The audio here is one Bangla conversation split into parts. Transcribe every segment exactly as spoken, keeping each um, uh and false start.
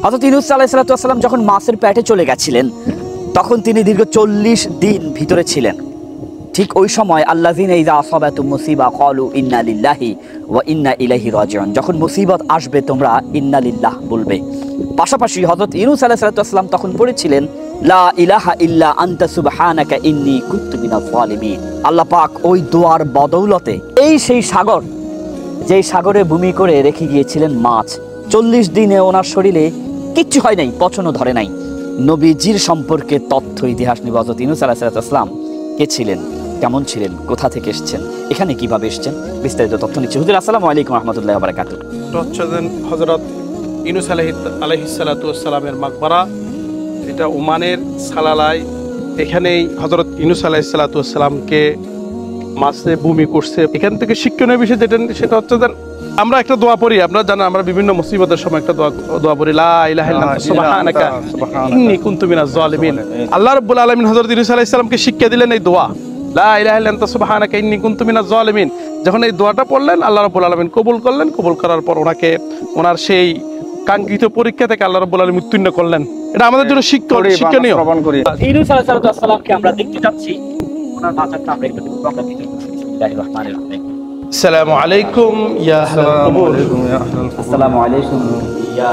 হযরত ইউনূস আলাইহিস সালাম যখন মাছের পেটে চলে গেছিলেন তখন তিনি দীর্ঘ চল্লিশ দিন ভিতরে ছিলেন। ঠিক ওই সময় আল্লাযিনা ইযা আসাবাতুম মুসিবা ক্বালু ইন্না লিল্লাহি ওয়া ইন্না ইলাইহি রাজিউন, যখন মুসিবত আসবে তোমরা ইন্না লিল্লাহ বলবে। পাশাপাশি হযরত ইউনূস আলাইহিস সালাম তখন পড়েছিলেন লা ইলাহা ইল্লা আনতা সুবহানাকা ইন্নী কুনতু মিনাজ জালিমিন। আল্লাহ পাক ওই দোয়ার বদৌলতে এই সেই সাগর, যেই সাগরে বমি করে রেখে গিয়েছিলেন মাছ, চল্লিশ দিনে ওনার শরীরে কিচ্ছু হয় নাই, পচনও ধরে নাই। নবীজির সম্পর্কে তথ্য ইতিহাস নিয়ে হযরত ইউনূস আলাইহিস সালাম কে ছিলেন, কেমন ছিলেন, কোথা থেকে এসেছেন, এখানে কিভাবে এসেছেন, বিস্তারিত তথ্য নিচ্ছি। হুজুর আসসালামু আলাইকুম রাহমাতুল্লাহি ওয়া বারাকাতুহু। হচ্ছেন হযরত ইউনূস আলাইহিস সালাতু ওয়াস সালামের মাকবারা, এটা ওমানের সালালায়। এখানেই হযরত ইউনূস আলাইহিস সালাতু ওয়াস সালামকে মাছে বমি করছে। এখান থেকে শিক্ষণীয় বিষয় যেটা, সেটা হচ্ছে যে আমরা একটা দোয়া পড়ি, আপনারা জানেন আমরা বিভিন্ন মুসিবতের সময় একটা দোয়া দোয়া পড়ি, লা ইলাহা ইল্লা আনতা সুবহানাকা ইন্নী কুনতু মিনাজ জালিমিন। আল্লাহ রাব্বুল আলামিন হযরত ইউনূস আলাইহিস সালামকে শিক্ষা দিলেন এই দোয়া, লা ইলাহা ইল্লা আনতা সুবহানাকা ইন্নী কুনতু মিনাজ জালিমিন। যখন এই দোয়াটা পড়লেন আল্লাহ রাব্বুল আলামিন কবুল করলেন। কবুল করার পর ওনাকে ওনার সেই কাঙ্ক্ষিত পরীক্ষা থেকে আল্লাহ রাব্বুল আলামিন উত্তীর্ণ করলেন। এটা আমাদের জন্য শিক্ষণীয়। ইউনূস আলাইহিস সালামকে আমরা দেখতে যাচ্ছি, ওনার বাচ্চাটা আমরা একটু দেখব। আমরা কি বিসমিল্লাহির রহমানির রহিম। আসসালামু আলাইকুম ইয়া আহলাল কবুর। আসসালামু আলাইকুম ইয়া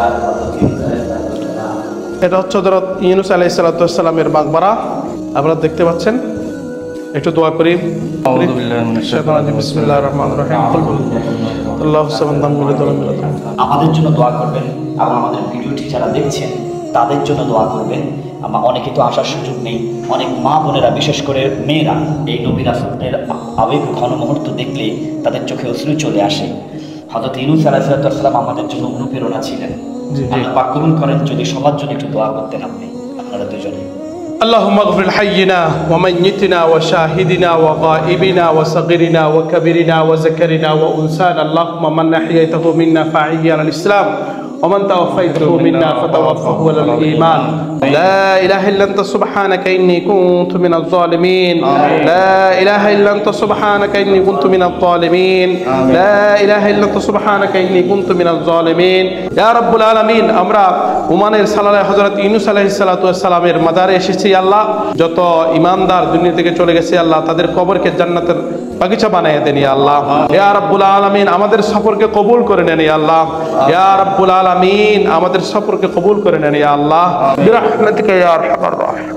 এটা হচ্ছে হযরত ইউনূস আলাইহিস সালাতু ওয়াস সালামের মাকবারা, আপনারা দেখতে পাচ্ছেন। একটু দোয়া করি। আউযু বিল্লাহি মিনাশ শাইতানির রাজিম। বিসমিল্লাহির রহমানির রহিম। আল্লাহু সামাদ লাম ইয়ালিদ ওয়া লাম ইউলাদ। আমাদের জন্য দোয়া করবেন এবং আমাদের ভিডিওটি যারা দেখছেন তাদের জন্য দোয়া করবেন। আমরা অনেকে তো আসার সুযোগ নেই, অনেক মা বোনেরা বিশেষ করে মেয়েরা এই নবী রাসূলের আবেগ ঘন মুহূর্ত দেখলে তাদের চোখে অশ্রু চলে আসে। হযরত ইউনূস আলাইহিস সালাম আমাদের জন্য অনুপ্রেরণা ছিলেন। আল্লাহ পাক কবুল করেন যদি সবার জন্য একটু দোয়া করতেন আপনি, আপনারা দুজনে। اللهم اغفر حينا وميتنا وشاهدنا وغائبنا وصغيرنا وكبيرنا وذكرنا وانثانا، اللهم من احييته منا فاحيه على الاسلام ومن توفيته منا فتوفه على الايمان. لا اله الا انت سبحانك اني كنت من الظالمين. لا اله الا انت سبحانك اني كنت من الظالمين. لا اله الا انت سبحانك اني كنت من الظالمين. يا رب العالمين, আমরা ওমানের সালালায় হযরত ইউনূস আলাইহিস সালাতু ওয়াস সালামের মাজারে এসেছি। আল্লাহ যত ঈমানদার দুনিয়া থেকে চলে গেছে আল্লাহ তাদের কবরকে জান্নাতের বাগিচা বানিয়ে দেন ইয়া আল্লাহ। ইয়া রাব্বুল আলামিন, আমাদের সফরকে কবুল করে নেন ইয়া আল্লাহ। ইয়া রাব্বুল আলামিন, আমাদের সফরকে কবুল করে নেন ইয়া আল্লাহ বিরহমাতিকা ইয়া আরহামার রাহিম।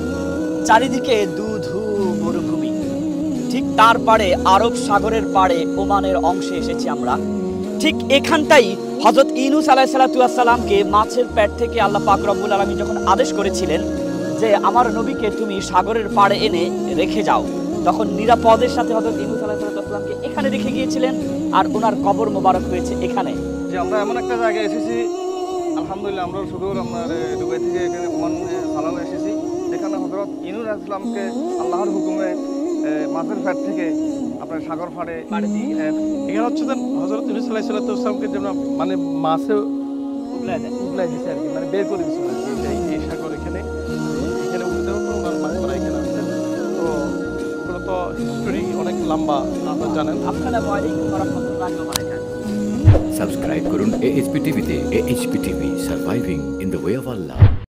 চারিদিকে দুধু মরুভূমি, ঠিক তার পাড়ে আরব সাগরের পাড়ে ওমানের অংশে এসেছি আমরা। ঠিক এখানটাই হযরত ইউনূস আলাইহিস সালামকে মাছের পেট থেকে আল্লাহ পাক রব্বুল আলামিন যখন আদেশ করেছিলেন যে আমার নবীকে তুমি সাগরের পাড়ে এনে রেখে যাও, তখন নিরাপদের সাথে হযরত ইউনূস আলাইহিস সালামকে এখানে রেখে গিয়েছিলেন আর ওনার কবর মোবারক হয়েছে এখানে। যে আমরা এমন একটা জায়গায় এসেছি, আলহামদুলিল্লাহ, আমরা শুধু আমরা দুবাই থেকে এখানে ওমান সালামে এসেছি, যেখানে হযরত ইউনূস আলাইহিস সালামকে আল্লাহর হুকুমে মাছের পেট থেকে আপনার সাগর ফাড়ে পাড়ে দিয়ে এখানে হচ্ছে যে হযরত ইউনূস আলাইহিস সালামকে যেন মানে মাছে উগলাই দেয় উগলাই দিছে আর কি, মানে বের করে দিছে আর কি। এই সাগর এখানে এখানে উঠতে হতো ওনার মাকবারা এখানে আছে। তো এগুলো তো হিস্টোরি অনেক লম্বা, আপনারা জানেন। আসসালামু আলাইকুম ওয়া রাহমাতুল্লাহি ওয়া বারাকাতুহু। সাবস্ক্রাইব করুন এএইচপি টিভিতে। AHP TV, surviving in the way of Allah.